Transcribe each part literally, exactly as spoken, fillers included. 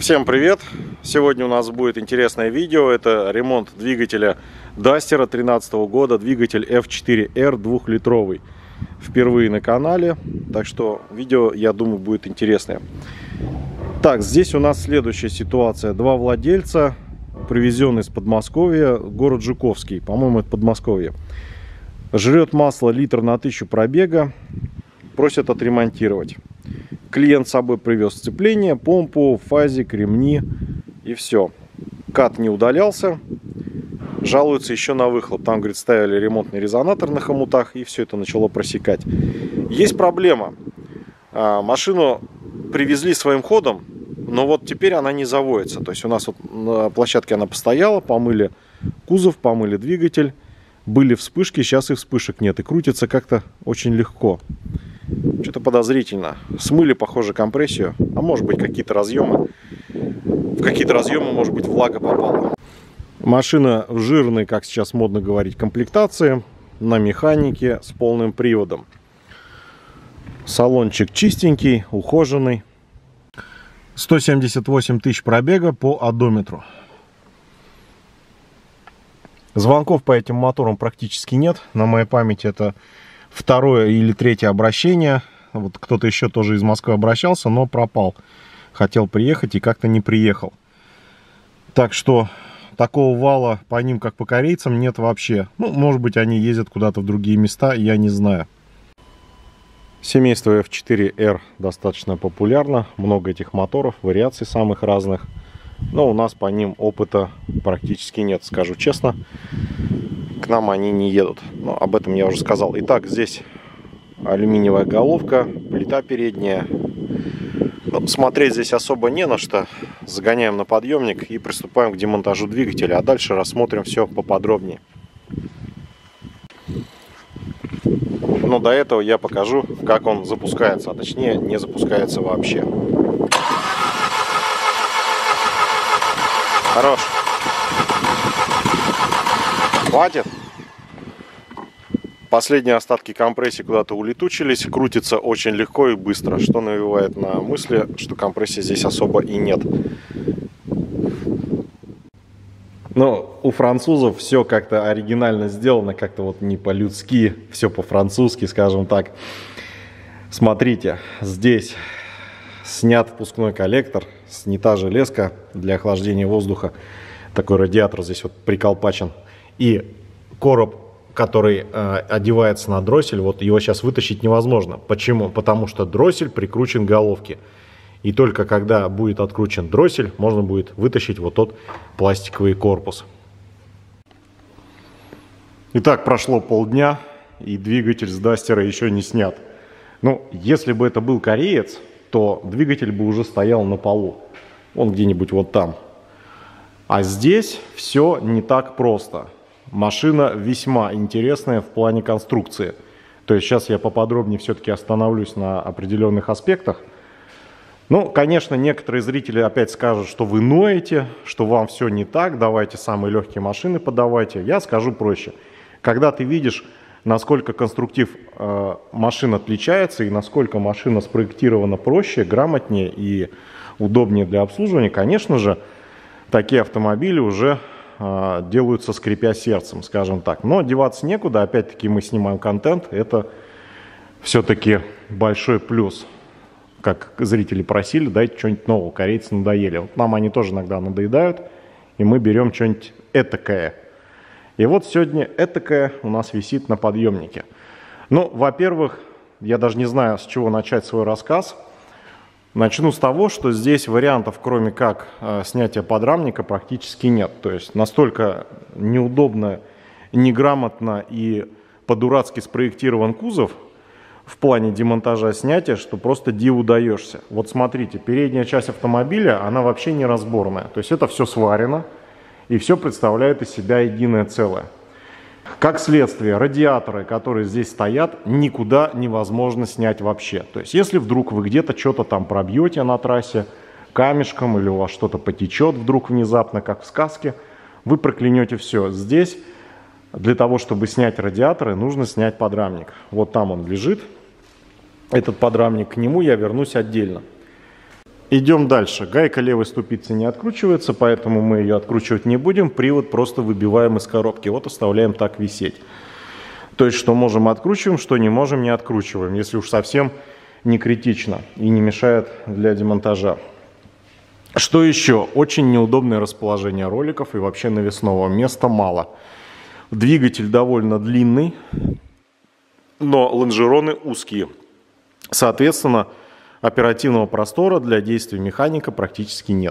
Всем привет! Сегодня у нас будет интересное видео. Это ремонт двигателя Дастера тринадцатого года, двигатель эф четыре эр двухлитровый. Впервые на канале, так что видео, я думаю, будет интересное. Так, здесь у нас следующая ситуация. Два владельца, привезенные из Подмосковья, город Жуковский, по-моему, это Подмосковье. Жрет масло литр на тысячу пробега, просят отремонтировать. Клиент с собой привез сцепление, помпу, фазик, ремни и все. Кат не удалялся. Жалуются еще на выхлоп. Там, говорит, ставили ремонтный резонатор на хомутах, и все это начало просекать. Есть проблема. Машину привезли своим ходом, но вот теперь она не заводится. То есть у нас вот на площадке она постояла, помыли кузов, помыли двигатель. Были вспышки, сейчас и вспышек нет. И крутится как-то очень легко. Что-то подозрительно. Смыли, похоже, компрессию. А может быть, какие-то разъемы. В какие-то разъемы, может быть, влага попала. Машина в жирной, как сейчас модно говорить, комплектации. На механике с полным приводом. Салончик чистенький, ухоженный. сто семьдесят восемь тысяч пробега по одометру. Звонков по этим моторам практически нет. На моей памяти это второе или третье обращение. Вот кто-то еще тоже из Москвы обращался, но пропал. Хотел приехать и как-то не приехал. Так что такого вала по ним, как по корейцам, нет вообще. Ну, может быть, они ездят куда-то в другие места, я не знаю. Семейство эф четыре эр достаточно популярно. Много этих моторов, вариаций самых разных. Но у нас по ним опыта практически нет, скажу честно. К нам они не едут. Но об этом я уже сказал. Итак, здесь алюминиевая головка, плита передняя. Но смотреть здесь особо не на что. Загоняем на подъемник и приступаем к демонтажу двигателя. А дальше рассмотрим все поподробнее. Но до этого я покажу, как он запускается. А точнее, не запускается вообще. Хорош. Хватит. Последние остатки компрессии куда-то улетучились. Крутится очень легко и быстро, что навевает на мысли, что компрессии здесь особо и нет. Но у французов все как-то оригинально сделано, как-то вот не по-людски, все по-французски, скажем так. Смотрите, здесь снят впускной коллектор, снята железка для охлаждения воздуха. Такой радиатор здесь вот приколпачен. И короб, который э, одевается на дроссель, вот его сейчас вытащить невозможно. Почему? Потому что дроссель прикручен к головке. И только когда будет откручен дроссель, можно будет вытащить вот тот пластиковый корпус. Итак, прошло полдня, и двигатель с Дастера еще не снят. Ну, если бы это был кореец, то двигатель бы уже стоял на полу. Он где-нибудь вот там. А здесь все не так просто. Машина весьма интересная в плане конструкции. То есть сейчас я поподробнее все-таки остановлюсь на определенных аспектах. Ну, конечно, некоторые зрители опять скажут, что вы ноете, что вам все не так, давайте самые легкие машины подавайте. Я скажу проще. Когда ты видишь, насколько конструктив э, машин отличается и насколько машина спроектирована проще, грамотнее и удобнее для обслуживания, конечно же, такие автомобили уже э, делаются скрипя сердцем, скажем так. Но деваться некуда, опять-таки мы снимаем контент, это все-таки большой плюс. Как зрители просили, дайте что-нибудь нового, корейцы надоели. Вот нам они тоже иногда надоедают, и мы берем что-нибудь этакое. И вот сегодня этакое у нас висит на подъемнике. Ну, во-первых, я даже не знаю, с чего начать свой рассказ. Начну с того, что здесь вариантов, кроме как э, снятия подрамника, практически нет. То есть настолько неудобно, неграмотно и по-дурацки спроектирован кузов в плане демонтажа снятия, что просто диву даешься. Вот смотрите, передняя часть автомобиля, она вообще не разборная. То есть это все сварено. И все представляет из себя единое целое. Как следствие, радиаторы, которые здесь стоят, никуда невозможно снять вообще. То есть если вдруг вы где-то что-то там пробьете на трассе камешком, или у вас что-то потечет вдруг внезапно, как в сказке, вы проклянете все. Здесь для того, чтобы снять радиаторы, нужно снять подрамник. Вот там он лежит. Этот подрамник, к нему я вернусь отдельно. Идем дальше. Гайка левой ступицы не откручивается, поэтому мы ее откручивать не будем. Привод просто выбиваем из коробки. Вот оставляем так висеть. То есть, что можем откручиваем, что не можем не откручиваем, если уж совсем не критично и не мешает для демонтажа. Что еще? Очень неудобное расположение роликов и вообще навесного. Места мало. Двигатель довольно длинный, но лонжероны узкие. Соответственно, оперативного простора для действий механика практически нет.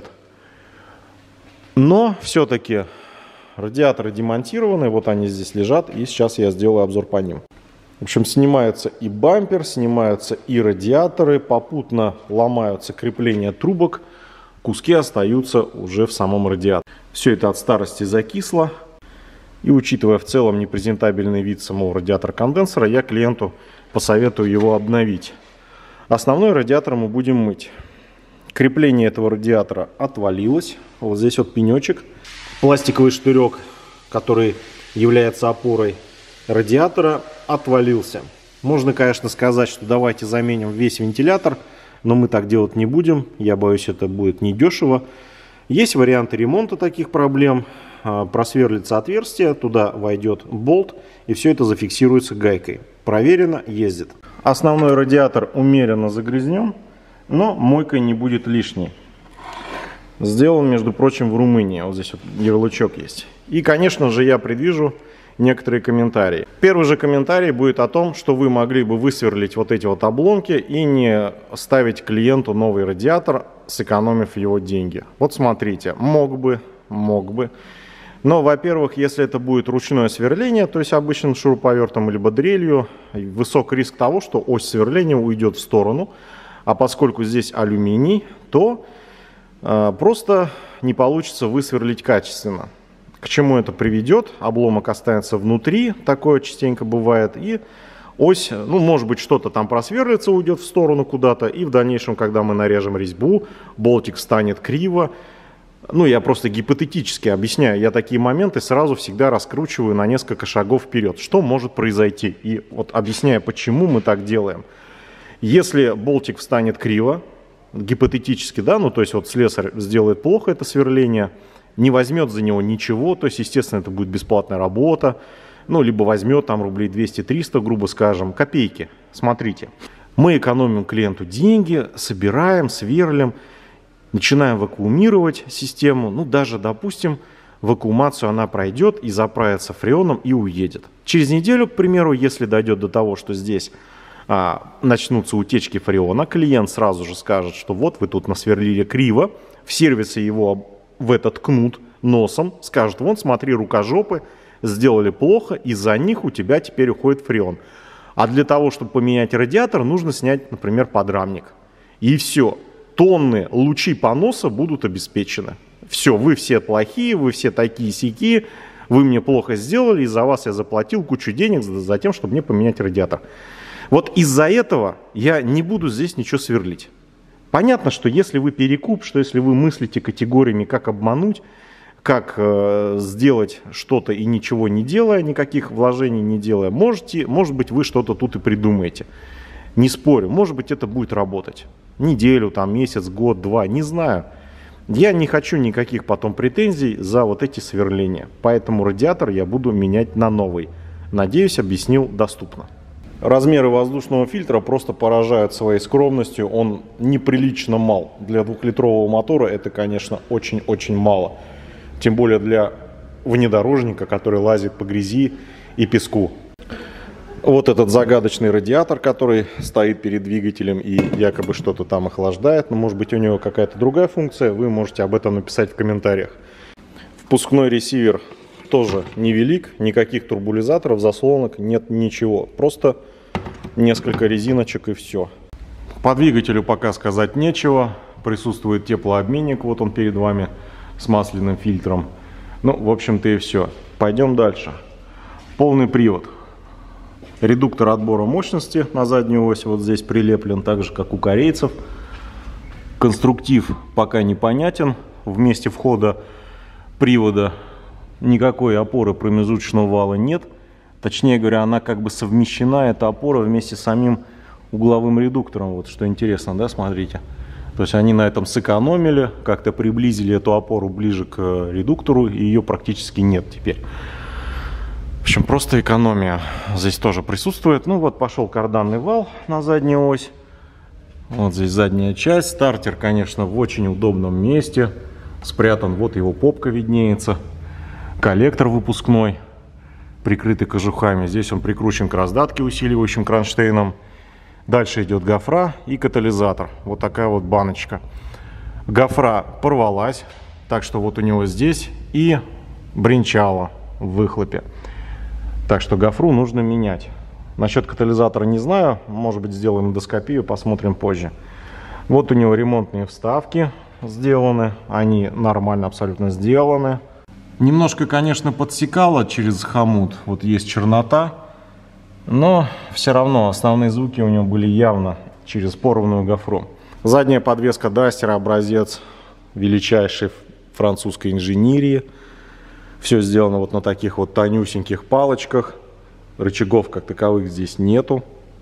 Но все-таки радиаторы демонтированы, вот они здесь лежат, и сейчас я сделаю обзор по ним. В общем, снимается и бампер, снимаются и радиаторы, попутно ломаются крепления трубок, куски остаются уже в самом радиаторе. Все это от старости закисло, и учитывая в целом непрезентабельный вид самого радиатора-конденсора, я клиенту посоветую его обновить. Основной радиатор мы будем мыть. Крепление этого радиатора отвалилось. Вот здесь вот пенечек. Пластиковый штырек, который является опорой радиатора, отвалился. Можно, конечно, сказать, что давайте заменим весь вентилятор, но мы так делать не будем. Я боюсь, это будет недешево. Есть варианты ремонта таких проблем. Просверлится отверстие, туда войдет болт, и все это зафиксируется гайкой. Проверено, ездит. Основной радиатор умеренно загрязнен, но мойка не будет лишней. Сделан, между прочим, в Румынии. Вот здесь вот ярлычок есть. И, конечно же, я предвижу некоторые комментарии. Первый же комментарий будет о том, что вы могли бы высверлить вот эти вот обломки и не ставить клиенту новый радиатор, сэкономив его деньги. Вот смотрите, мог бы, мог бы. Но, во-первых, если это будет ручное сверление, то есть обычным шуруповертом либо дрелью, высок риск того, что ось сверления уйдет в сторону. А поскольку здесь алюминий, то э, просто не получится высверлить качественно. К чему это приведет? Обломок останется внутри, такое частенько бывает, и ось, ну, может быть, что-то там просверлится, уйдет в сторону куда-то, и в дальнейшем, когда мы нарежем резьбу, болтик встанет криво. Ну, я просто гипотетически объясняю, я такие моменты сразу всегда раскручиваю на несколько шагов вперед. Что может произойти? И вот объясняя, почему мы так делаем. Если болтик встанет криво, гипотетически, да, ну, то есть вот слесарь сделает плохо это сверление, не возьмет за него ничего, то есть, естественно, это будет бесплатная работа, ну, либо возьмет там рублей двести-триста, грубо скажем, копейки. Смотрите, мы экономим клиенту деньги, собираем, сверлим, начинаем вакуумировать систему, ну даже, допустим, вакуумацию она пройдет и заправится фреоном и уедет. Через неделю, к примеру, если дойдет до того, что здесь а, начнутся утечки фреона, клиент сразу же скажет, что вот вы тут насверлили криво, в сервисе его в это ткнут носом, скажут, вон смотри, рукожопы, сделали плохо, из-за них у тебя теперь уходит фреон. А для того, чтобы поменять радиатор, нужно снять, например, подрамник. И все. Тонны лучи поноса будут обеспечены. Все, вы все плохие, вы все такие-сякие, вы мне плохо сделали, из-за вас я заплатил кучу денег за тем, чтобы мне поменять радиатор. Вот из-за этого я не буду здесь ничего сверлить. Понятно, что если вы перекуп, что если вы мыслите категориями, как обмануть, как э, сделать что-то и ничего не делая, никаких вложений не делая, можете, может быть, вы что-то тут и придумаете. Не спорю, может быть, это будет работать. Неделю, там, месяц, год, два, не знаю. Я не хочу никаких потом претензий за вот эти сверления. Поэтому радиатор я буду менять на новый. Надеюсь, объяснил доступно. Размеры воздушного фильтра просто поражают своей скромностью. Он неприлично мал. Для двухлитрового мотора это, конечно, очень-очень мало. Тем более для внедорожника, который лазит по грязи и песку. Вот этот загадочный радиатор, который стоит перед двигателем и якобы что-то там охлаждает. Но может быть у него какая-то другая функция. Вы можете об этом написать в комментариях. Впускной ресивер тоже невелик. Никаких турбулизаторов, заслонок, нет ничего. Просто несколько резиночек и все. По двигателю пока сказать нечего. Присутствует теплообменник. Вот он перед вами с масляным фильтром. Ну, в общем-то и все. Пойдем дальше. Полный привод. Редуктор отбора мощности на заднюю ось вот здесь прилеплен, так же как у корейцев. Конструктив пока непонятен. В месте входа привода никакой опоры промежуточного вала нет. Точнее говоря, она как бы совмещена, эта опора, вместе с самим угловым редуктором. Вот что интересно, да, смотрите. То есть они на этом сэкономили, как-то приблизили эту опору ближе к редуктору, и ее практически нет теперь. В общем, просто экономия здесь тоже присутствует. Ну вот пошел карданный вал на заднюю ось. Вот здесь задняя часть. Стартер, конечно, в очень удобном месте. Спрятан, вот его попка виднеется. Коллектор выпускной, прикрытый кожухами. Здесь он прикручен к раздатке усиливающим кронштейном. Дальше идет гофра и катализатор. Вот такая вот баночка. Гофра порвалась, так что вот у него здесь и бренчало в выхлопе. Так что гофру нужно менять. Насчет катализатора не знаю, может быть сделаем эндоскопию, посмотрим позже. Вот у него ремонтные вставки сделаны, они нормально абсолютно сделаны. Немножко, конечно, подсекало через хомут, вот есть чернота. Но все равно основные звуки у него были явно через порванную гофру. Задняя подвеска Дастера образец величайшей французской инженерии. Все сделано вот на таких вот тонюсеньких палочках. Рычагов как таковых здесь нету.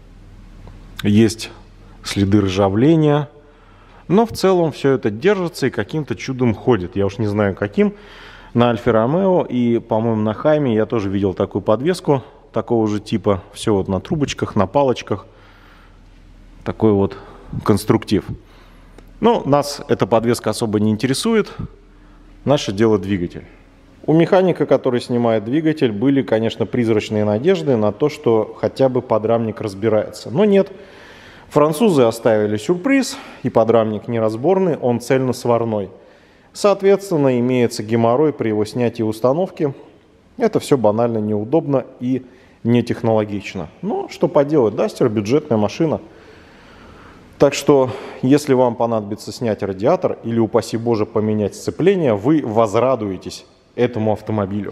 Есть следы ржавления. Но в целом все это держится и каким-то чудом ходит. Я уж не знаю каким. На Альфе Ромео и, по-моему, на Хайме я тоже видел такую подвеску. Такого же типа, все вот на трубочках, на палочках, такой вот конструктив. Ну, нас эта подвеска особо не интересует, наше дело двигатель. У механика, который снимает двигатель, были, конечно, призрачные надежды на то, что хотя бы подрамник разбирается. Но нет, французы оставили сюрприз, и подрамник неразборный, он цельносварной. Соответственно, имеется геморрой при его снятии и установке. Это все банально неудобно и не технологично. Но что поделать, Duster бюджетная машина. Так что, если вам понадобится снять радиатор или, упаси Боже, поменять сцепление, вы возрадуетесь этому автомобилю.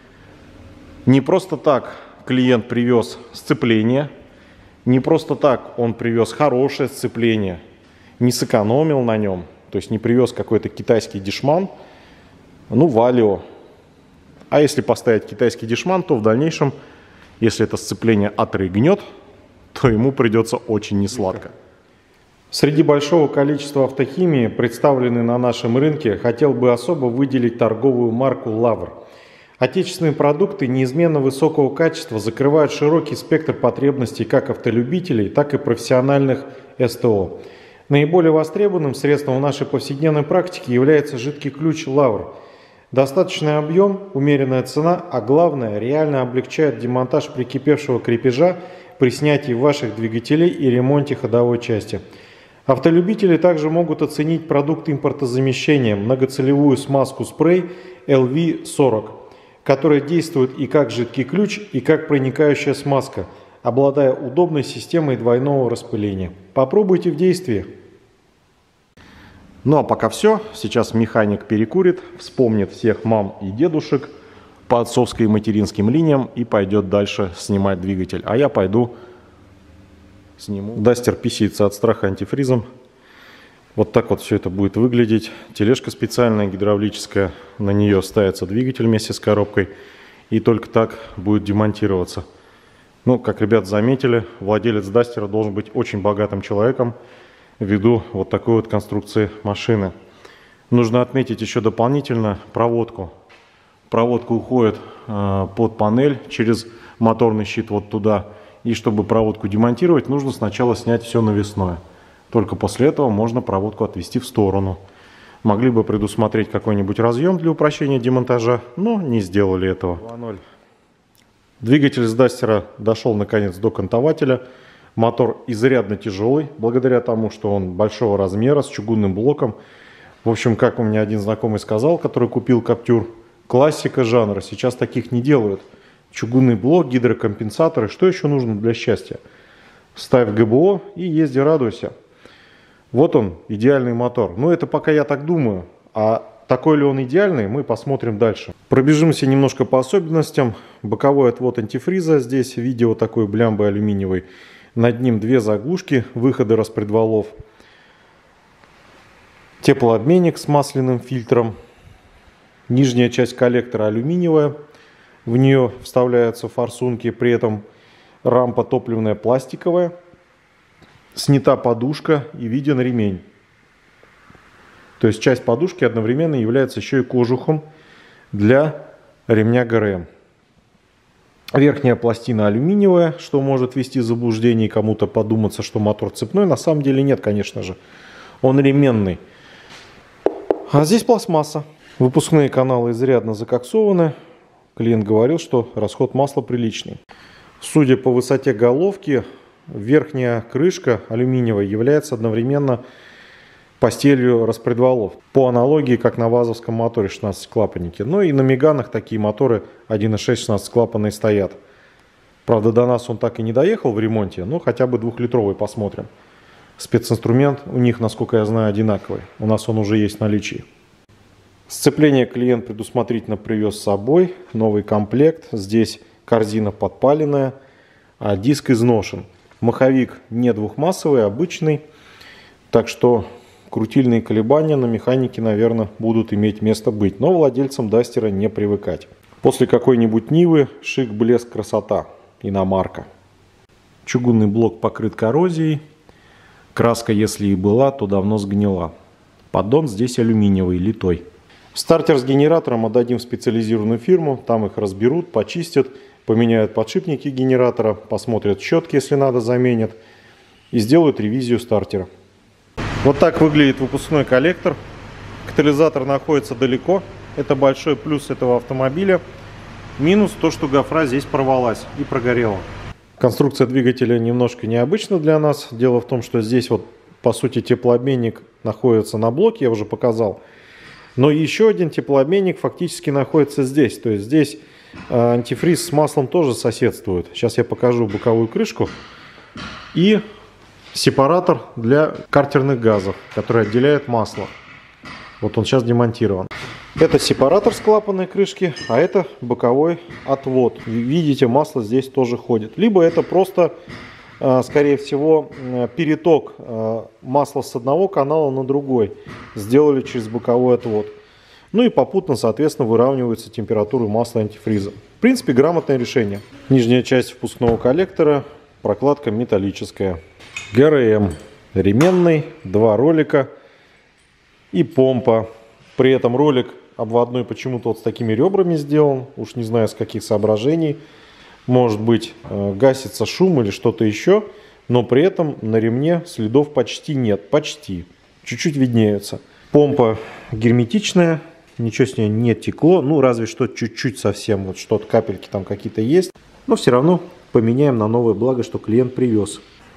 Не просто так клиент привез сцепление, не просто так он привез хорошее сцепление, не сэкономил на нем, то есть не привез какой-то китайский дешман, ну, валио. А если поставить китайский дешман, то в дальнейшем, если это сцепление отрыгнет, то ему придется очень несладко. Среди большого количества автохимии, представленной на нашем рынке, хотел бы особо выделить торговую марку «Лавр». Отечественные продукты неизменно высокого качества закрывают широкий спектр потребностей как автолюбителей, так и профессиональных эс тэ о. Наиболее востребованным средством в нашей повседневной практике является жидкий ключ «Лавр». Достаточный объем, умеренная цена, а главное, реально облегчает демонтаж прикипевшего крепежа при снятии ваших двигателей и ремонте ходовой части. Автолюбители также могут оценить продукт импортозамещения, многоцелевую смазку спрей эл ви сорок, которая действует и как жидкий ключ, и как проникающая смазка, обладая удобной системой двойного распыления. Попробуйте в действии. Ну а пока все. Сейчас механик перекурит, вспомнит всех мам и дедушек по отцовской и материнским линиям и пойдет дальше снимать двигатель. А я пойду сниму. Дастер писается от страха антифризом. Вот так вот все это будет выглядеть. Тележка специальная, гидравлическая. На нее ставится двигатель вместе с коробкой. И только так будет демонтироваться. Ну, как ребят заметили, владелец Дастера должен быть очень богатым человеком, ввиду вот такой вот конструкции машины. Нужно отметить еще дополнительно проводку. Проводка уходит э, под панель через моторный щит вот туда. И чтобы проводку демонтировать, нужно сначала снять все навесное. Только после этого можно проводку отвести в сторону. Могли бы предусмотреть какой-нибудь разъем для упрощения демонтажа, но не сделали этого. два ноль. Двигатель с Дастера дошел наконец до кантователя. Мотор изрядно тяжелый, благодаря тому, что он большого размера, с чугунным блоком. В общем, как у меня один знакомый сказал, который купил Каптюр, классика жанра, сейчас таких не делают. Чугунный блок, гидрокомпенсаторы, что еще нужно для счастья? Ставь гэ бэ о и езди, радуйся. Вот он, идеальный мотор. Но это пока я так думаю, а такой ли он идеальный, мы посмотрим дальше. Пробежимся немножко по особенностям. Боковой отвод антифриза, здесь видео такой блямбы алюминиевой. Над ним две заглушки, выходы распредвалов. Теплообменник с масляным фильтром. Нижняя часть коллектора алюминиевая. В нее вставляются форсунки, при этом рампа топливная пластиковая. Снята подушка и виден ремень. То есть часть подушки одновременно является еще и кожухом для ремня ГРМ. Верхняя пластина алюминиевая, что может ввести в заблуждение и кому-то подуматься, что мотор цепной. На самом деле нет, конечно же. Он ременный. А здесь пластмасса. Выпускные каналы изрядно закоксованы. Клиент говорил, что расход масла приличный. Судя по высоте головки, верхняя крышка алюминиевая является одновременно постелью распредвалов. По аналогии, как на вазовском моторе шестнадцатиклапаннике. Ну и на Меганах такие моторы один и шесть шестнадцатиклапанные стоят. Правда, до нас он так и не доехал в ремонте, но хотя бы двухлитровый посмотрим. Специнструмент у них, насколько я знаю, одинаковый. У нас он уже есть в наличии. Сцепление клиент предусмотрительно привез с собой. Новый комплект. Здесь корзина подпаленная, а диск изношен. Маховик не двухмассовый, обычный. Так что крутильные колебания на механике, наверное, будут иметь место быть. Но владельцам Дастера не привыкать. После какой-нибудь Нивы шик, блеск, красота. Иномарка. Чугунный блок покрыт коррозией. Краска, если и была, то давно сгнила. Поддон здесь алюминиевый, литой. Стартер с генератором отдадим в специализированную фирму. Там их разберут, почистят, поменяют подшипники генератора, посмотрят щетки, если надо, заменят. И сделают ревизию стартера. Вот так выглядит выпускной коллектор. Катализатор находится далеко. Это большой плюс этого автомобиля. Минус то, что гофра здесь порвалась и прогорела. Конструкция двигателя немножко необычна для нас. Дело в том, что здесь вот по сути теплообменник находится на блоке, я уже показал. Но еще один теплообменник фактически находится здесь. То есть здесь антифриз с маслом тоже соседствует. Сейчас я покажу боковую крышку. И сепаратор для картерных газов, который отделяет масло. Вот он сейчас демонтирован. Это сепаратор с клапанной крышки, а это боковой отвод. Видите, масло здесь тоже ходит. Либо это просто, скорее всего, переток масла с одного канала на другой. Сделали через боковой отвод. Ну и попутно, соответственно, выравнивается температура масла антифриза. В принципе, грамотное решение. Нижняя часть впускного коллектора, прокладка металлическая. ГРМ ременный, два ролика и помпа. При этом ролик обводной почему-то вот с такими ребрами сделан. Уж не знаю, с каких соображений. Может быть, гасится шум или что-то еще. Но при этом на ремне следов почти нет. Почти. Чуть-чуть виднеются. Помпа герметичная. Ничего с ней не текло. Ну, разве что чуть-чуть совсем. Вот что-то, капельки там какие-то есть. Но все равно поменяем на новое, благо, что клиент привез.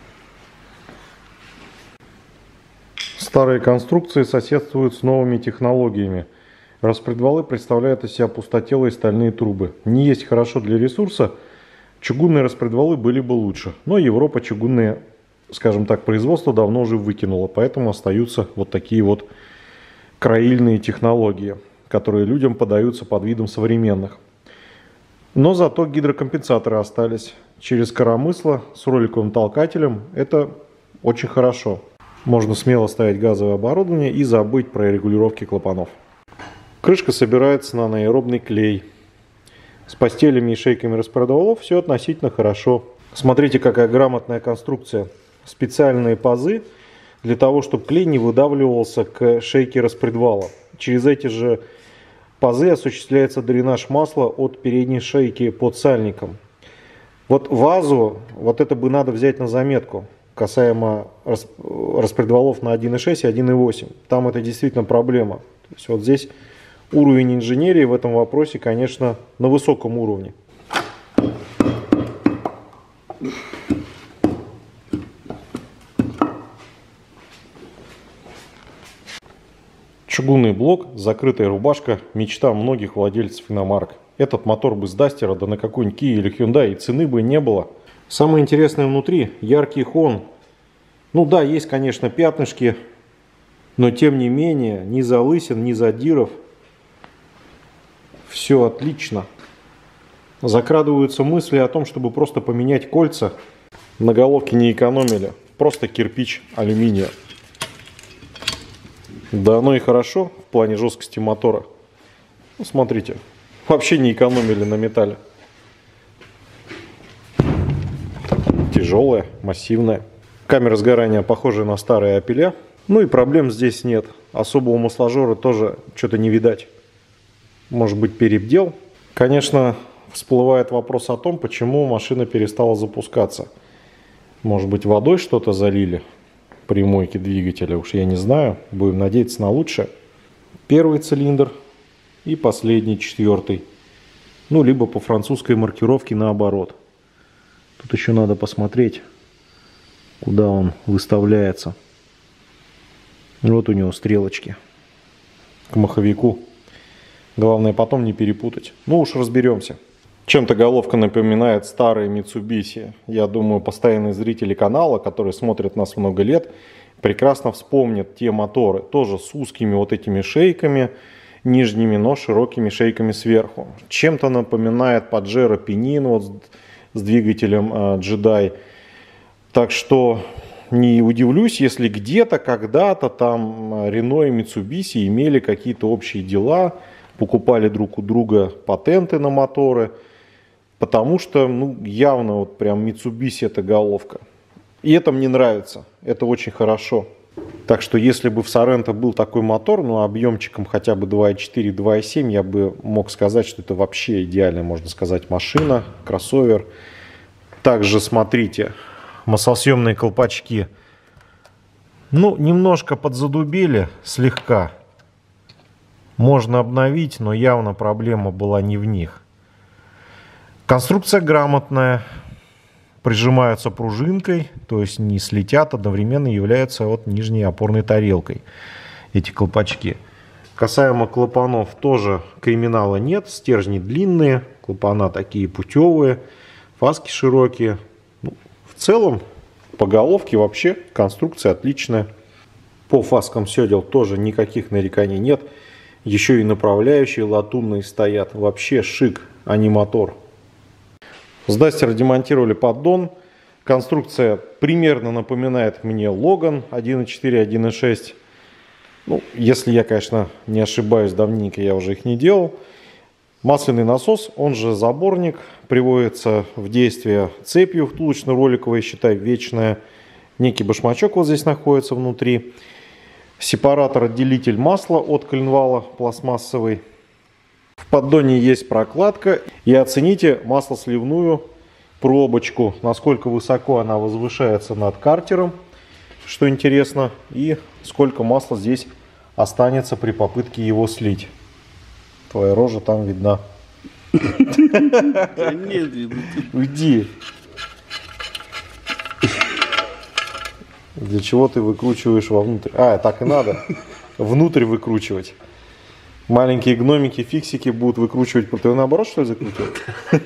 Старые конструкции соседствуют с новыми технологиями. Распредвалы представляют из себя пустотелые стальные трубы. Не есть хорошо для ресурса. Чугунные распредвалы были бы лучше. Но Европа чугунные, скажем так, производство давно уже выкинула. Поэтому остаются вот такие вот краильные технологии, которые людям подаются под видом современных. Но зато гидрокомпенсаторы остались. Через коромысло с роликовым толкателем это очень хорошо. Можно смело ставить газовое оборудование и забыть про регулировки клапанов. Крышка собирается на анаэробный клей. С постелями и шейками распредвалов все относительно хорошо. Смотрите, какая грамотная конструкция. Специальные пазы для того, чтобы клей не выдавливался к шейке распредвала. Через эти же пазы осуществляется дренаж масла от передней шейки под сальником. Вот вазу, вот это бы надо взять на заметку. Касаемо распредвалов на один и шесть и один и восемь. Там это действительно проблема. То есть вот здесь уровень инженерии в этом вопросе, конечно, на высоком уровне. Чугунный блок, закрытая рубашка, мечта многих владельцев иномарок. Этот мотор бы с Дастера, да на какой-нибудь Kia или Hyundai, и цены бы не было. Самое интересное внутри, яркий хон. Ну да, есть, конечно, пятнышки, но тем не менее, ни залысин, ни задиров. Все отлично. Закрадываются мысли о том, чтобы просто поменять кольца. На головке не экономили, просто кирпич алюминия. Да оно и хорошо в плане жесткости мотора. Ну, смотрите, вообще не экономили на металле. Тяжелая, массивная. Камера сгорания похожая на старые Опеля. Ну и проблем здесь нет. особого масложора тоже что-то не видать. Может быть, перебдел. Конечно, всплывает вопрос о том, почему машина перестала запускаться. Может быть, водой что-то залили при мойке двигателя, уж я не знаю. Будем надеяться на лучшее. Первый цилиндр и последний, четвертый. Ну, либо по французской маркировке наоборот. Тут еще надо посмотреть, куда он выставляется. Вот у него стрелочки к маховику. Главное потом не перепутать. Ну уж разберемся. Чем-то головка напоминает старые Mitsubishi. Я думаю, постоянные зрители канала, которые смотрят нас много лет, прекрасно вспомнят те моторы. Тоже с узкими вот этими шейками нижними, но широкими шейками сверху. Чем-то напоминает Pajero Pinin вот с двигателем Jedi. Так что не удивлюсь, если где-то, когда-то там Renault и Mitsubishi имели какие-то общие дела, покупали друг у друга патенты на моторы, потому что ну, явно вот прям Mitsubishi это головка. И это мне нравится, это очень хорошо. Так что если бы в Sorento был такой мотор, ну объемчиком хотя бы два и четыре - два и семь, я бы мог сказать, что это вообще идеальная, можно сказать, машина, кроссовер. Также смотрите, маслосъемные колпачки. Ну, немножко подзадубели, слегка. Можно обновить, но явно проблема была не в них. Конструкция грамотная. Прижимаются пружинкой, то есть не слетят, одновременно являются вот нижней опорной тарелкой эти колпачки. Касаемо клапанов тоже криминала нет. Стержни длинные, клапана такие путевые, фаски широкие. Ну, в целом по головке вообще конструкция отличная. По фаскам сёдел тоже никаких нареканий нет. Еще и направляющие латунные стоят. Вообще шик, а не мотор. С Дастера демонтировали поддон. Конструкция примерно напоминает мне Логан один и четыре, один и шесть. Ну, если я, конечно, не ошибаюсь, давненько я уже их не делал. Масляный насос, он же заборник, приводится в действие цепью втулочно-роликовой, считай, вечная. Некий башмачок вот здесь находится внутри. Сепаратор-отделитель масла от коленвала пластмассовый. В поддоне есть прокладка. И оцените маслосливную пробочку, насколько высоко она возвышается над картером, что интересно, и сколько масла здесь останется при попытке его слить. Твоя рожа там видна. Уйди. Для чего ты выкручиваешь вовнутрь? А, так и надо. Внутрь выкручивать. Маленькие гномики, фиксики будут выкручивать, ты наоборот, что ли, закрутил?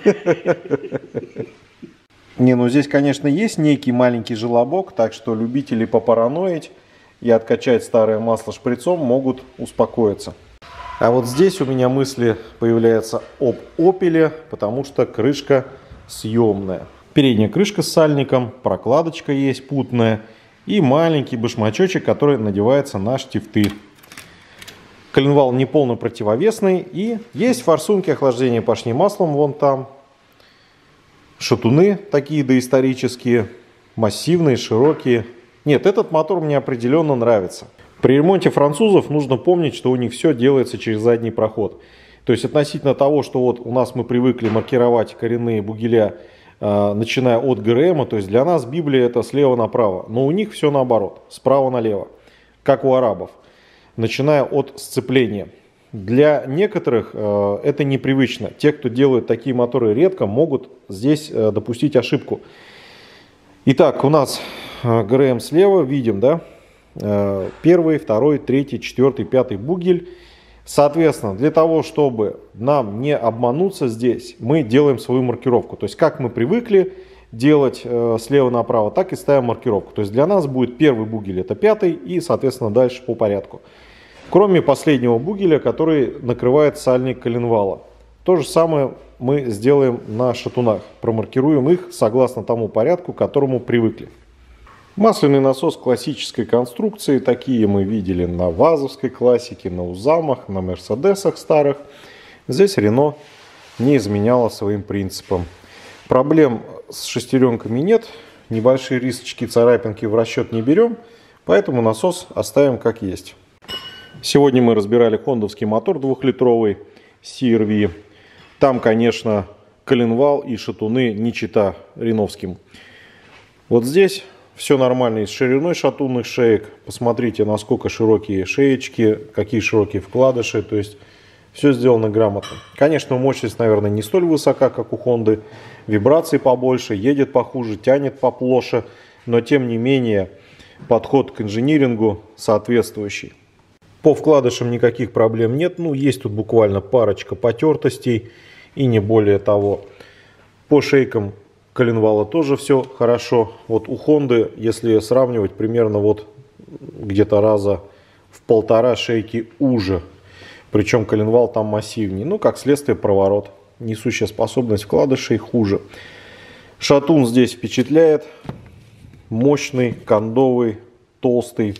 Не, ну здесь, конечно, есть некий маленький желобок, так что любители попараноить и откачать старое масло шприцом могут успокоиться. А вот здесь у меня мысли появляются об Opel, потому что крышка съемная. Передняя крышка с сальником, прокладочка есть путная и маленький башмачочек, который надевается на штифты. Коленвал не полно противовесный, и есть форсунки охлаждения поршней маслом вон там. Шатуны такие доисторические, массивные, широкие. Нет, этот мотор мне определенно нравится. При ремонте французов нужно помнить, что у них все делается через задний проход. То есть относительно того, что вот у нас мы привыкли маркировать коренные бугеля, э, начиная от ГРМ, то есть для нас Библия это слева направо. Но у них все наоборот, справа налево, как у арабов. Начиная от сцепления. Для некоторых э, это непривычно. Те, кто делают такие моторы редко, могут здесь э, допустить ошибку. Итак, у нас э, ГРМ слева, видим, да? Э, первый, второй, третий, четвертый, пятый бугель. Соответственно, для того, чтобы нам не обмануться здесь, мы делаем свою маркировку. То есть, как мы привыкли делать э, слева направо, так и ставим маркировку. То есть, для нас будет первый бугель, это пятый, и, соответственно, дальше по порядку. Кроме последнего бугеля, который накрывает сальник коленвала. То же самое мы сделаем на шатунах. Промаркируем их согласно тому порядку, к которому привыкли. Масляный насос классической конструкции. Такие мы видели на вазовской классике, на Узамах, на Мерседесах старых. Здесь Renault не изменяла своим принципам. Проблем с шестеренками нет. Небольшие рисочки, царапинки в расчет не берем. Поэтому насос оставим как есть. Сегодня мы разбирали хондовский мотор двухлитровый си эр ви. Там, конечно, коленвал и шатуны не чита реновским. Вот здесь все нормально и с шириной шатунных шеек. Посмотрите, насколько широкие шеечки, какие широкие вкладыши. То есть все сделано грамотно. Конечно, мощность, наверное, не столь высока, как у Хонды. Вибрации побольше, едет похуже, тянет поплоше. Но, тем не менее, подход к инжинирингу соответствующий. По вкладышам никаких проблем нет. Ну, есть тут буквально парочка потертостей и не более того. По шейкам коленвала тоже все хорошо. Вот у Хонды, если сравнивать, примерно вот где-то раза в полтора шейки уже. Причем коленвал там массивнее. Ну, как следствие, проворот. Несущая способность вкладышей хуже. Шатун здесь впечатляет. Мощный, кондовый, толстый.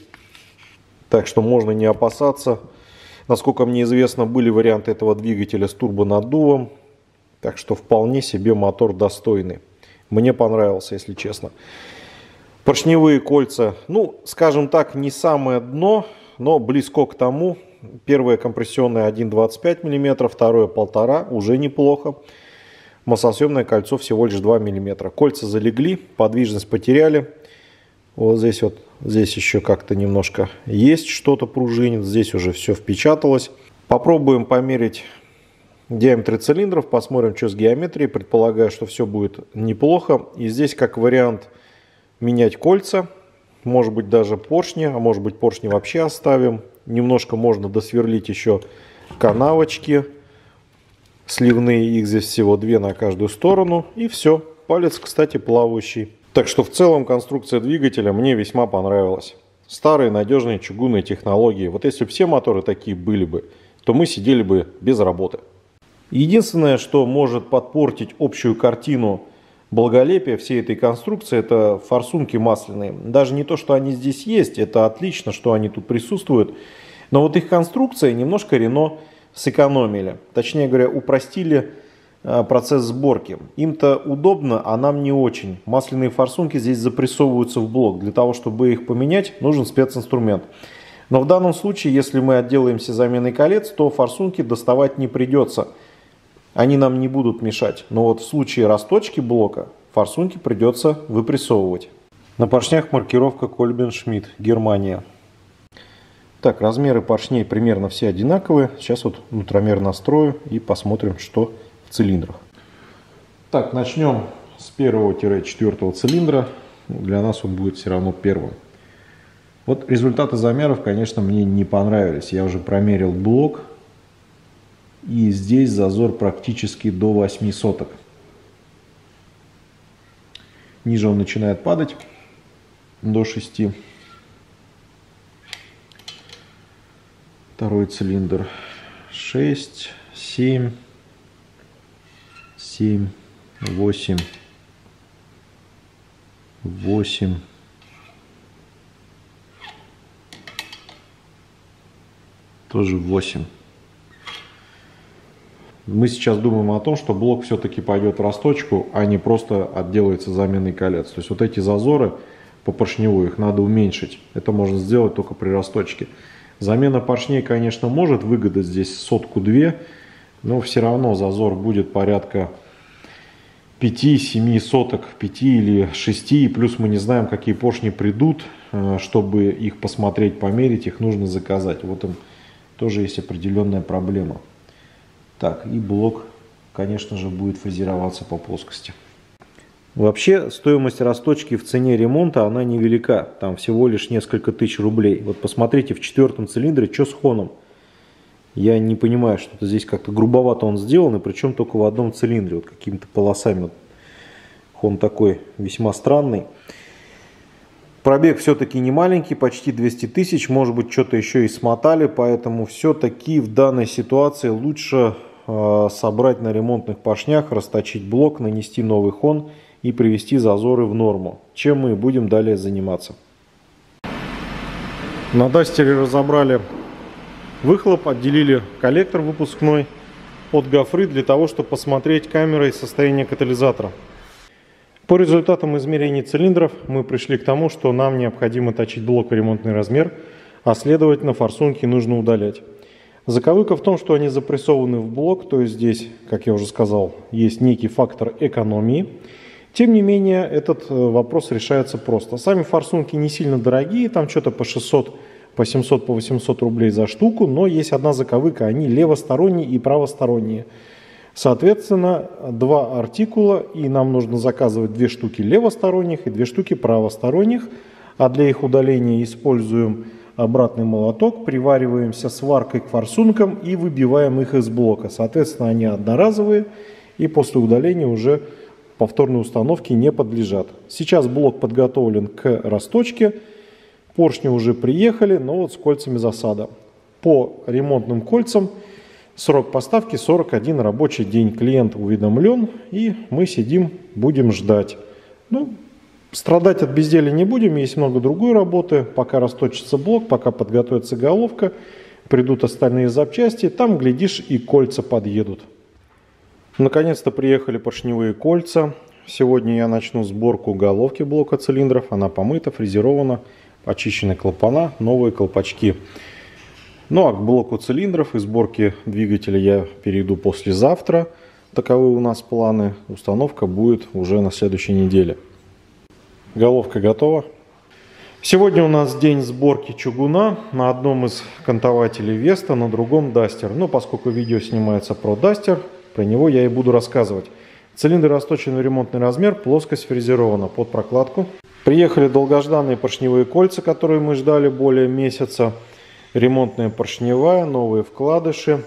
Так что можно не опасаться. Насколько мне известно, были варианты этого двигателя с турбонаддувом. Так что вполне себе мотор достойный. Мне понравился, если честно. Поршневые кольца, ну, скажем так, не самое дно, но близко к тому. Первое компрессионное один двадцать пять миллиметров, второе полтора, уже неплохо. Маслосъемное кольцо всего лишь два миллиметра. Кольца залегли, подвижность потеряли. Вот здесь вот, здесь еще как-то немножко есть что-то пружинит. Здесь уже все впечаталось. Попробуем померить диаметры цилиндров, посмотрим, что с геометрией. Предполагаю, что все будет неплохо. И здесь как вариант менять кольца. Может быть даже поршни, а может быть поршни вообще оставим. Немножко можно досверлить еще канавочки сливные. Их здесь всего две на каждую сторону. И все. Палец, кстати, плавающий. Так что в целом конструкция двигателя мне весьма понравилась. Старые надежные чугунные технологии. Вот если бы все моторы такие были бы, то мы сидели бы без работы. Единственное, что может подпортить общую картину благолепия всей этой конструкции, это форсунки масляные. Даже не то, что они здесь есть, это отлично, что они тут присутствуют. Но вот их конструкция немножко Рено сэкономили. Точнее говоря, упростили процесс сборки. Им-то удобно, а нам не очень. Масляные форсунки здесь запрессовываются в блок. Для того, чтобы их поменять, нужен специнструмент. Но в данном случае, если мы отделаемся заменой колец, то форсунки доставать не придется. Они нам не будут мешать. Но вот в случае расточки блока форсунки придется выпрессовывать. На поршнях маркировка Kolben Schmidt, Германия. Так, размеры поршней примерно все одинаковые. Сейчас вот нутромер настрою и посмотрим, что в цилиндрах. Так, начнем с первого-четвертого цилиндра. Для нас он будет все равно первым. Вот результаты замеров, конечно, мне не понравились. Я уже промерил блок. И здесь зазор практически до восьми соток. Ниже он начинает падать до шести. Второй цилиндр шесть, семь, семь, восемь, восемь. Тоже восемь. Мы сейчас думаем о том, что блок все-таки пойдет в расточку, а не просто отделается заменой колец. То есть вот эти зазоры по поршневой, их надо уменьшить. Это можно сделать только при расточке. Замена поршней, конечно, может выгадать здесь сотку-две, но все равно зазор будет порядка пяти-семи соток, пяти или шести. И плюс мы не знаем, какие поршни придут. Чтобы их посмотреть, померить, их нужно заказать. Вот им тоже есть определенная проблема. Так, и блок, конечно же, будет фазироваться по плоскости. Вообще, стоимость расточки в цене ремонта, она невелика. Там всего лишь несколько тысяч рублей. Вот посмотрите в четвертом цилиндре, что с хоном. Я не понимаю, что-то здесь как-то грубовато он сделан, и причем только в одном цилиндре, вот какими-то полосами. Вот хон такой весьма странный. Пробег все-таки не маленький, почти двести тысяч, может быть, что-то еще и смотали, поэтому все-таки в данной ситуации лучше э, собрать на ремонтных поршнях, расточить блок, нанести новый хон и привести зазоры в норму, чем мы будем далее заниматься. На дастере разобрали выхлоп, отделили коллектор выпускной от гофры для того, чтобы посмотреть камерой состояние катализатора. По результатам измерений цилиндров мы пришли к тому, что нам необходимо точить блок в ремонтный размер, а следовательно форсунки нужно удалять. Заковыка в том, что они запрессованы в блок, то есть здесь, как я уже сказал, есть некий фактор экономии. Тем не менее, этот вопрос решается просто. Сами форсунки не сильно дорогие, там что-то по шестьсот, по семьсот, по восемьсот рублей за штуку, но есть одна заковыка, они левосторонние и правосторонние. Соответственно, два артикула, и нам нужно заказывать две штуки левосторонних и две штуки правосторонних, а для их удаления используем обратный молоток, привариваемся сваркой к форсункам и выбиваем их из блока. Соответственно, они одноразовые и после удаления уже повторной установке не подлежат. Сейчас блок подготовлен к расточке, поршни уже приехали, но вот с кольцами засада. По ремонтным кольцам срок поставки сорок один рабочий день. Клиент уведомлен, и мы сидим, будем ждать. Ну, страдать от безделия не будем, есть много другой работы. Пока расточится блок, пока подготовится головка, придут остальные запчасти, там, глядишь, и кольца подъедут. Наконец-то приехали поршневые кольца. Сегодня я начну сборку головки блока цилиндров. Она помыта, фрезерована, очищены клапана, новые колпачки. Ну а к блоку цилиндров и сборке двигателя я перейду послезавтра. Таковы у нас планы. Установка будет уже на следующей неделе. Головка готова. Сегодня у нас день сборки чугуна. На одном из кантователей Веста, на другом Дастер. Но поскольку видео снимается про Дастер, про него я и буду рассказывать. Цилиндр расточен в ремонтный размер, плоскость фрезерована под прокладку. Приехали долгожданные поршневые кольца, которые мы ждали более месяца. Ремонтная поршневая, новые вкладыши.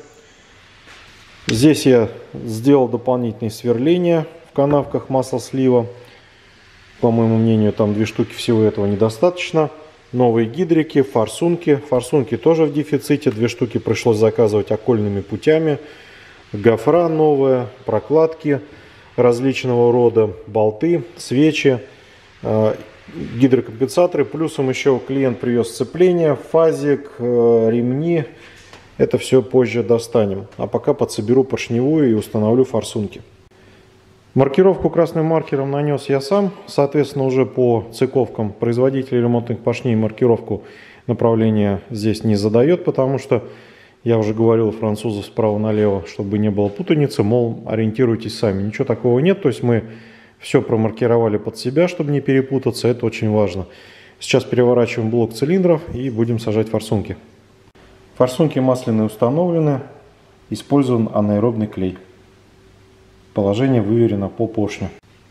Здесь я сделал дополнительные сверления в канавках маслослива. По моему мнению, там две штуки всего этого недостаточно. Новые гидрики, форсунки. Форсунки тоже в дефиците. Две штуки пришлось заказывать окольными путями. Гофра новая, прокладки различного рода, болты, свечи, гидрокомпенсаторы. Плюсом еще клиент привез сцепление, фазик, ремни. Это все позже достанем. А пока подсоберу поршневую и установлю форсунки. Маркировку красным маркером нанес я сам. Соответственно, уже по цыковкам производитель ремонтных поршней маркировку направления здесь не задает, потому что я уже говорил французов справа налево, чтобы не было путаницы, мол, ориентируйтесь сами. Ничего такого нет, то есть мы все промаркировали под себя, чтобы не перепутаться, это очень важно. Сейчас переворачиваем блок цилиндров и будем сажать форсунки. Форсунки масляные установлены, использован анаэробный клей. Положение выверено по поршню.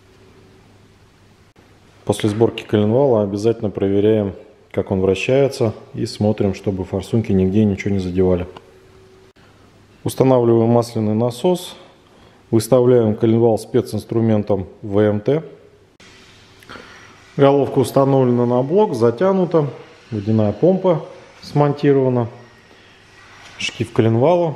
После сборки коленвала обязательно проверяем, как он вращается, и смотрим, чтобы форсунки нигде ничего не задевали. Устанавливаем масляный насос, выставляем коленвал специнструментом вэ эм тэ. Головка установлена на блок, затянута, водяная помпа смонтирована, шкив коленвала.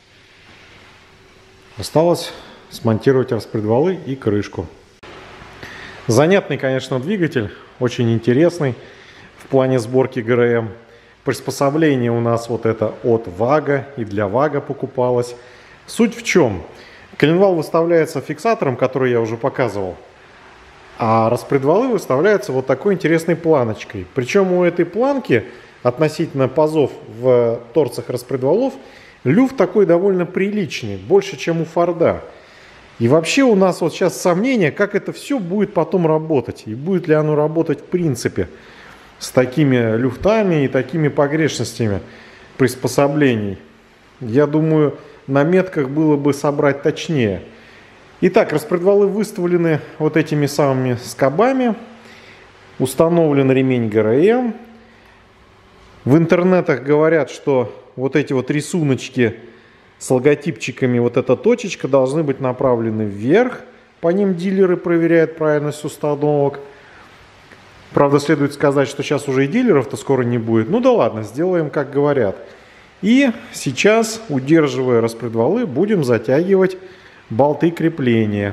Осталось смонтировать распредвалы и крышку. Занятный, конечно, двигатель, очень интересный в плане сборки гэ эр эм. Приспособление у нас вот это от Вага и для Вага покупалось. Суть в чем? Коленвал выставляется фиксатором, который я уже показывал, а распредвалы выставляются вот такой интересной планочкой. Причем у этой планки относительно пазов в торцах распредвалов люфт такой довольно приличный, больше, чем у Форда. И вообще у нас вот сейчас сомнения, как это все будет потом работать. И будет ли оно работать в принципе с такими люфтами и такими погрешностями приспособлений. Я думаю, на метках было бы собрать точнее. Итак, распредвалы выставлены вот этими самыми скобами. Установлен ремень гэ эр эм. В интернетах говорят, что вот эти вот рисуночки с логотипчиками, вот эта точечка, должны быть направлены вверх. По ним дилеры проверяют правильность установок. Правда, следует сказать, что сейчас уже и дилеров-то скоро не будет. Ну да ладно, сделаем, как говорят. И сейчас, удерживая распредвалы, будем затягивать болты крепления.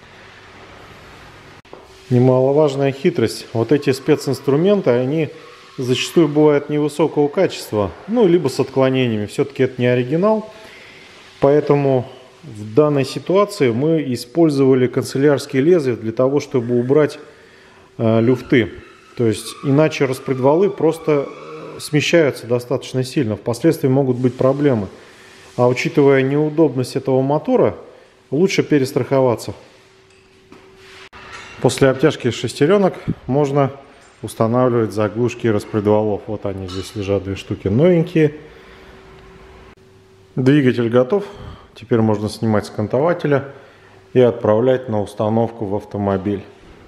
Немаловажная хитрость. Вот эти специнструменты, они зачастую бывают невысокого качества, ну либо с отклонениями. Все-таки это не оригинал. Поэтому в данной ситуации мы использовали канцелярские лезвия для того, чтобы убрать э, люфты. То есть иначе распредвалы просто смещаются достаточно сильно. Впоследствии могут быть проблемы. А учитывая неудобность этого мотора, лучше перестраховаться. После обтяжки шестеренок можно устанавливать заглушки распредвалов. Вот они здесь лежат, две штуки новенькие. Двигатель готов. Теперь можно снимать с кантователя и отправлять на установку в автомобиль.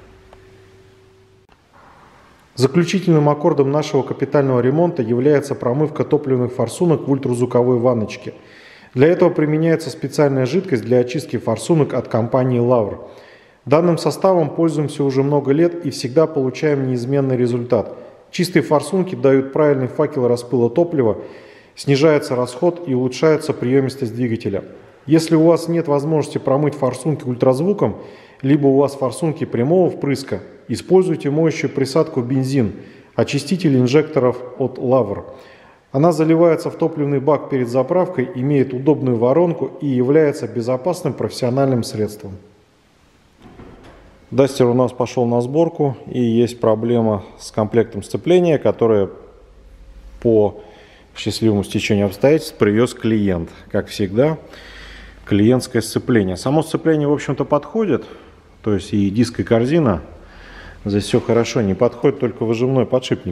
Заключительным аккордом нашего капитального ремонта является промывка топливных форсунок в ультразвуковой ванночке. Для этого применяется специальная жидкость для очистки форсунок от компании Lavr. Данным составом пользуемся уже много лет и всегда получаем неизменный результат. Чистые форсунки дают правильный факел распыла топлива, снижается расход и улучшается приемистость двигателя. Если у вас нет возможности промыть форсунки ультразвуком, либо у вас форсунки прямого впрыска, используйте моющую присадку бензин, очиститель инжекторов от Lavr. Она заливается в топливный бак перед заправкой, имеет удобную воронку и является безопасным профессиональным средством. Дастер у нас пошел на сборку, и есть проблема с комплектом сцепления, которое по счастливому стечению обстоятельств привез клиент. Как всегда, клиентское сцепление. Само сцепление, в общем-то, подходит, то есть и диск, и корзина. Здесь все хорошо, не подходит только выжимной подшипник.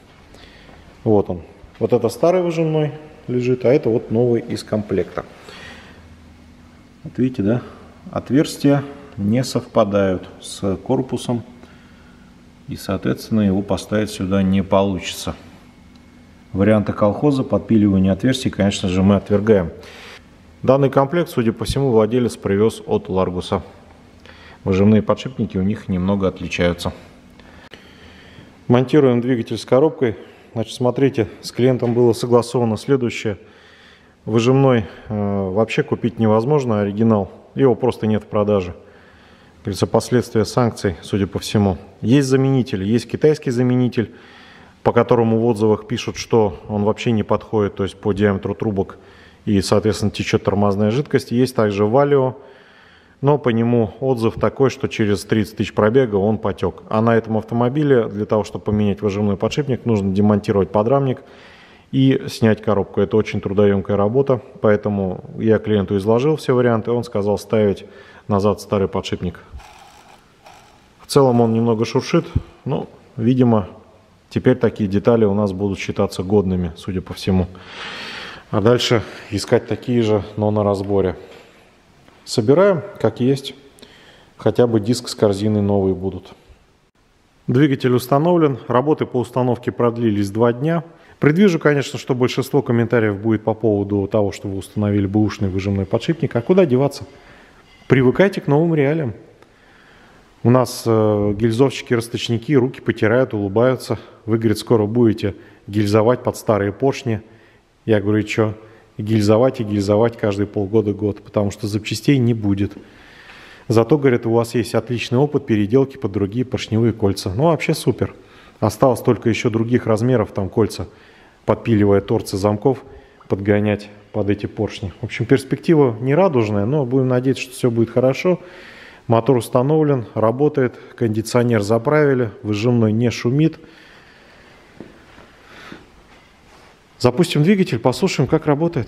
Вот он. Вот это старый выжимной лежит, а это вот новый из комплекта. Вот видите, да? Отверстия не совпадают с корпусом, и, соответственно, его поставить сюда не получится. Варианты колхоза, подпиливания отверстий, конечно же, мы отвергаем. Данный комплект, судя по всему, владелец привез от Largus. Выжимные подшипники у них немного отличаются. Монтируем двигатель с коробкой. Значит, смотрите, с клиентом было согласовано следующее. Выжимной э, вообще купить невозможно, оригинал. Его просто нет в продаже. Говорится, последствия санкций, судя по всему. Есть заменитель, есть китайский заменитель, по которому в отзывах пишут, что он вообще не подходит, то есть по диаметру трубок, и, соответственно, течет тормозная жидкость. Есть также Valio, но по нему отзыв такой, что через тридцать тысяч пробега он потек. А на этом автомобиле для того, чтобы поменять выжимной подшипник, нужно демонтировать подрамник и снять коробку. Это очень трудоемкая работа, поэтому я клиенту изложил все варианты, он сказал ставить назад старый подшипник. В целом он немного шуршит, но, видимо, теперь такие детали у нас будут считаться годными, судя по всему. А дальше искать такие же, но на разборе. Собираем, как есть. Хотя бы диск с корзиной новые будут. Двигатель установлен. Работы по установке продлились два дня. Предвижу, конечно, что большинство комментариев будет по поводу того, что вы установили бэушный выжимной подшипник. А куда деваться? Привыкайте к новым реалиям. У нас э, гильзовщики-расточники руки потирают, улыбаются. Вы, говорит, скоро будете гильзовать под старые поршни. Я говорю, что? Гильзовать и гильзовать каждые полгода-год, потому что запчастей не будет. Зато, говорят, у вас есть отличный опыт переделки под другие поршневые кольца. Ну, вообще супер. Осталось только еще других размеров там кольца, подпиливая торцы замков, подгонять под эти поршни. В общем, перспектива не радужная, но будем надеяться, что все будет хорошо. Мотор установлен, работает, кондиционер заправили, выжимной не шумит. Запустим двигатель, послушаем, как работает.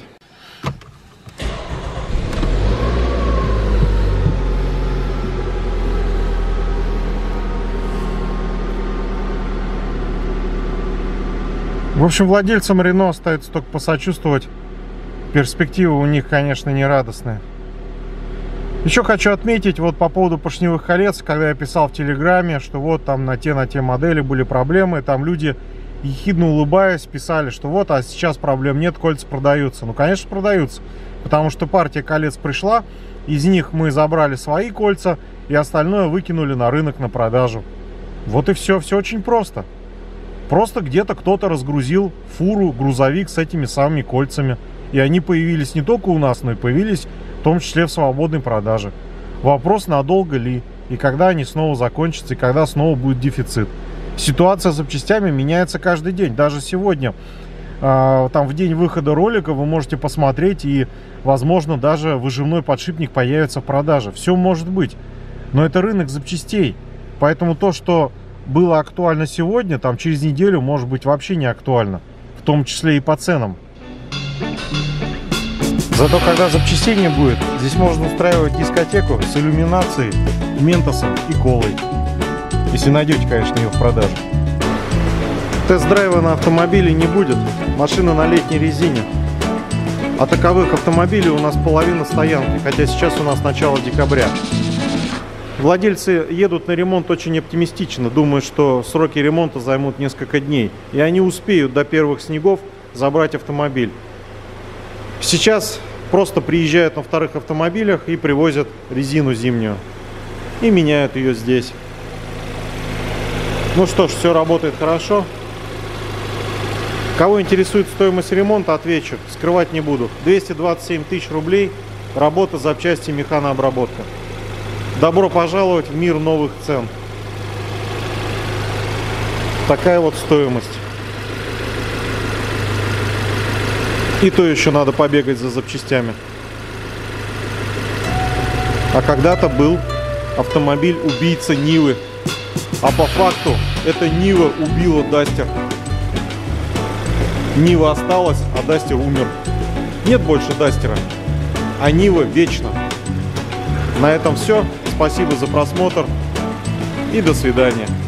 В общем, владельцам Рено остается только посочувствовать. Перспективы у них, конечно, не радостные. Еще хочу отметить вот по поводу поршневых колец, когда я писал в Телеграме, что вот там на те, на те модели были проблемы, там люди, ехидно улыбаясь, писали, что вот, а сейчас проблем нет, кольца продаются. Ну, конечно, продаются, потому что партия колец пришла, из них мы забрали свои кольца, и остальное выкинули на рынок на продажу. Вот и все, все очень просто. Просто где-то кто-то разгрузил фуру, грузовик с этими самыми кольцами. И они появились не только у нас, но и появились в том числе в свободной продаже. Вопрос, надолго ли, и когда они снова закончатся, и когда снова будет дефицит. Ситуация с запчастями меняется каждый день. Даже сегодня, э, там в день выхода ролика, вы можете посмотреть, и, возможно, даже выжимной подшипник появится в продаже. Все может быть. Но это рынок запчастей. Поэтому то, что было актуально сегодня, там через неделю может быть вообще не актуально. том числе и по ценам. Зато когда запчастей не будет, здесь можно устраивать дискотеку с иллюминацией, ментосом и колой. Если найдете, конечно, ее в продаже. Тест-драйва на автомобиле не будет. Машина на летней резине. А таковых автомобилей у нас половина стоянки, хотя сейчас у нас начало декабря. Владельцы едут на ремонт очень оптимистично, думают, что сроки ремонта займут несколько дней. И они успеют до первых снегов забрать автомобиль. Сейчас просто приезжают на вторых автомобилях и привозят резину зимнюю. И меняют ее здесь. Ну что ж, все работает хорошо. Кого интересует стоимость ремонта, отвечу, скрывать не буду. двести двадцать семь тысяч рублей, работа, запчасти, механообработка. Добро пожаловать в мир новых цен. Такая вот стоимость. И то еще надо побегать за запчастями. А когда-то был автомобиль убийца Нивы. А по факту это Нива убила Дастер. Нива осталась, а Дастер умер. Нет больше Дастера, а Нива вечно. На этом все. Спасибо за просмотр и до свидания.